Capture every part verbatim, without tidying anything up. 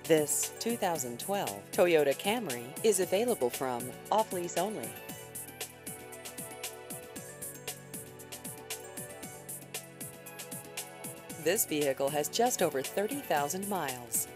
This two thousand twelve Toyota Camry is available from Off Lease Only. This vehicle has just over thirty thousand miles.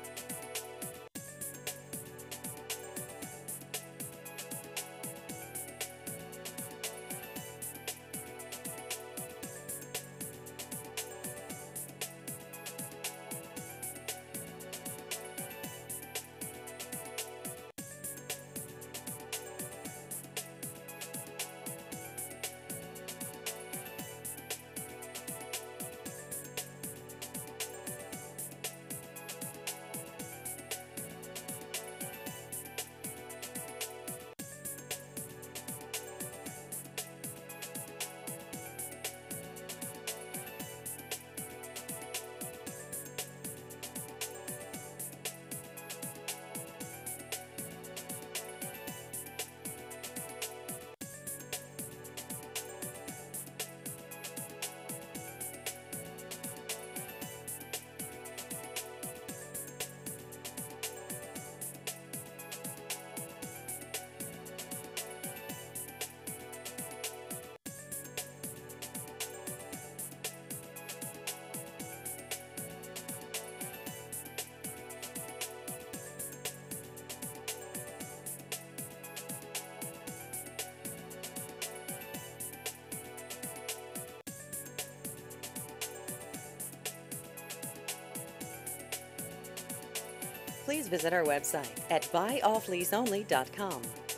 Please visit our website at buy off lease only dot com.